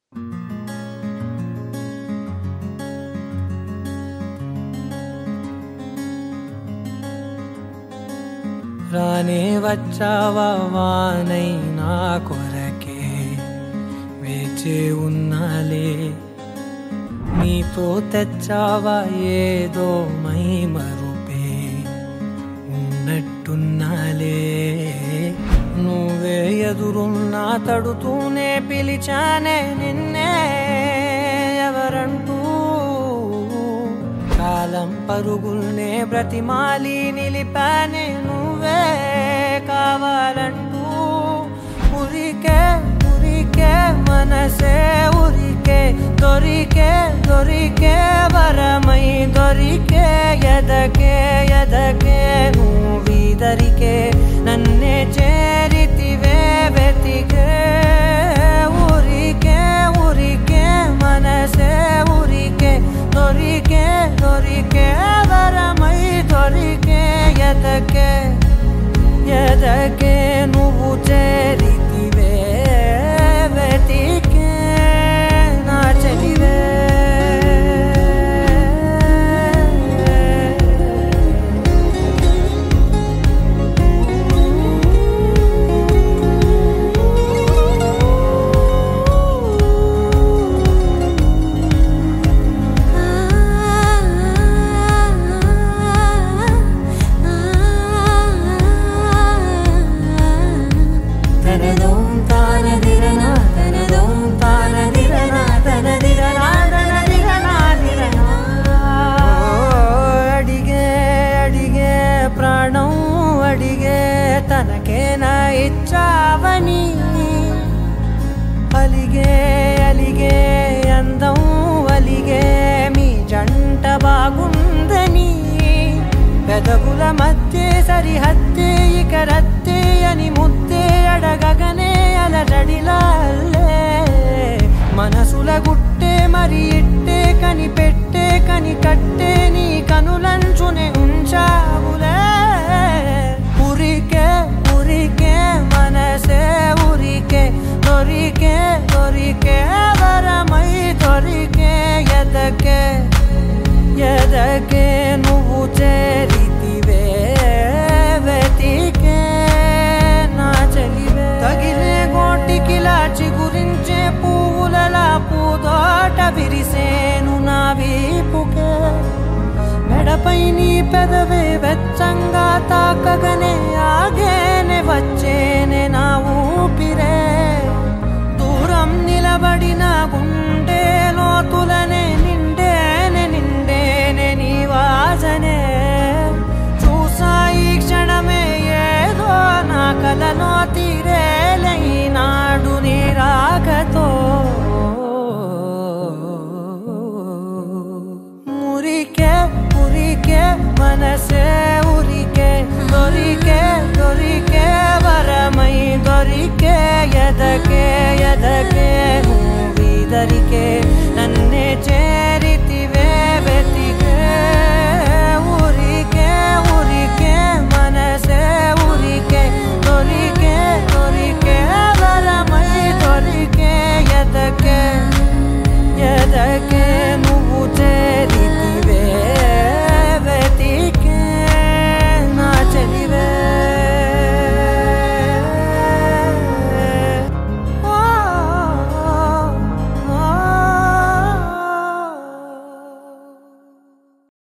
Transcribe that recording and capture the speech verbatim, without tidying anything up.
రానే వచ్చావా వానై నా కొరకే వేచే ఉన్నాలే నీతో తెచ్చావా ఏదో మై మరుపే ఉన్నట్టున్నాలే నువ్వే ఎదురున్నా తడుతూనే పిలిచానే నిన్నే ఎవరంటూ కాలం పరుగుల్నే బ్రతిమాలి నిలిపానే నువ్వే కావాలంటూ ఉరికే ఉరికే మనసే ఉరికే దొరికే దొరికే వరమై దొరికే ఎదకే ఎదకే నువ్వీదరికే నన్నే చేరితివే వెతికే ఉరికే ఉరికే మనసే ఉరికే దొరికే దొరికే వరమై దొరికే ఎదకే ఎదకే నువ్వు చేరితివే వెతికే నా చెలివే తనకేనా ఇచ్చావని అలిగే అలిగే అందం అలిగే మీ జంట బాగుందని పెదవుల మధ్య సరిహద్దే ఇక రద్దే అని ముద్దే అడగగనే అలజడిలాల్లే మనసుల గుట్టే మరి ఇట్టే కని పెట్టే కని కట్టే నీ కనులంచునే ఉంచావులే ఉరికే ఉరికే మనసే ఉరికే దొరికే దొరికే వరమై దొరికే ఎదకే ఎదకే నువ్వు చేరితివే వెతికే నా చెలివే తగిలే గోటికిలా చిగురించే పువ్వులలా పూదోట విరిసేను నా వీపుకే మెడపై నీ పెదవే వెచ్చంగా తాకగనే ఆగేనే